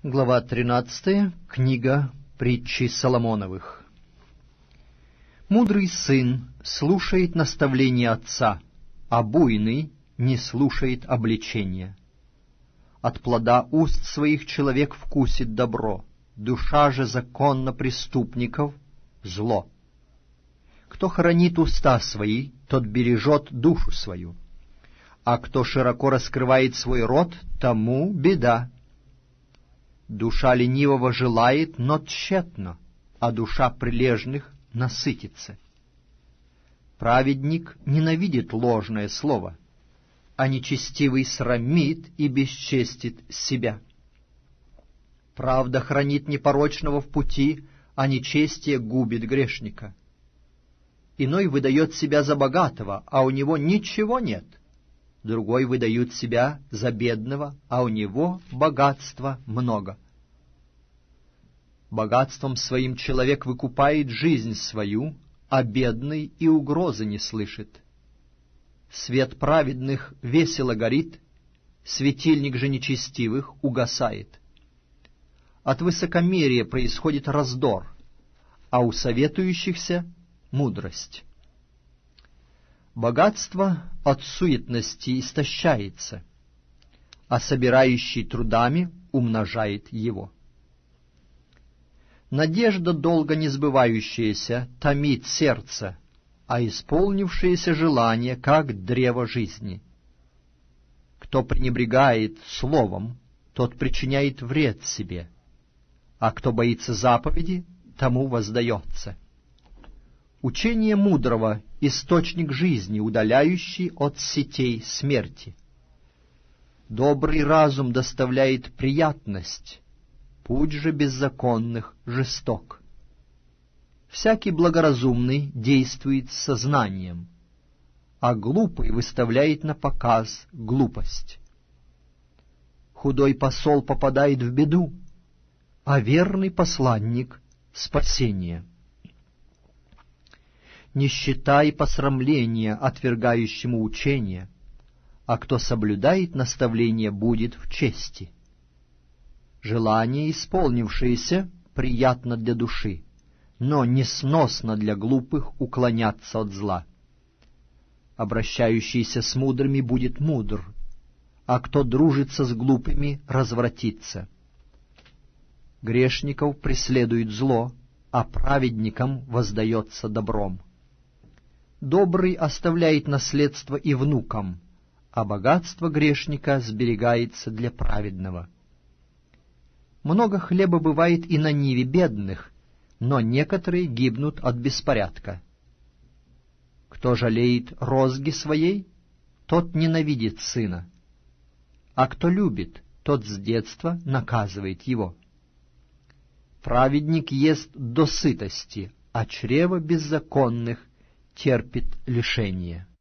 Глава 13. Книга притчи Соломоновых. Мудрый сын слушает наставления отца, а буйный не слушает обличения. От плода уст своих человек вкусит добро, душа же законно преступников — зло. Кто хранит уста свои, тот бережет душу свою, а кто широко раскрывает свой рот, тому беда. Душа ленивого желает, но тщетно, а душа прилежных насытится. Праведник ненавидит ложное слово, а нечестивый срамит и бесчестит себя. Правда хранит непорочного в пути, а нечестие губит грешника. Иной выдает себя за богатого, а у него ничего нет. Другой выдает себя за бедного, а у него богатства много. Богатством своим человек выкупает жизнь свою, а бедный и угрозы не слышит. Свет праведных весело горит, светильник же нечестивых угасает. От высокомерия происходит раздор, а у советующихся — мудрость. Богатство от суетности истощается, а собирающий трудами умножает его. Надежда, долго не сбывающаяся, томит сердце, а исполнившееся желание, как древо жизни. Кто пренебрегает словом, тот причиняет вред себе, а кто боится заповеди, тому воздается. Учение мудрого — источник жизни, удаляющий от сетей смерти. Добрый разум доставляет приятность, путь же беззаконных жесток. Всякий благоразумный действует с сознанием, а глупый выставляет на показ глупость. Худой посол попадает в беду, а верный посланник — спасение. Нищета и посрамление отвергающему учение, а кто соблюдает наставление, будет в чести. Желание, исполнившееся, приятно для души, но несносно для глупых уклоняться от зла. Обращающийся с мудрыми будет мудр, а кто дружится с глупыми, развратится. Грешников преследует зло, а праведникам воздается добром. Добрый оставляет наследство и внукам, а богатство грешника сберегается для праведного. Много хлеба бывает и на ниве бедных, но некоторые гибнут от беспорядка. Кто жалеет розги своей, тот ненавидит сына, а кто любит, тот с детства наказывает его. Праведник ест до сытости, а чрево беззаконных терпит лишение.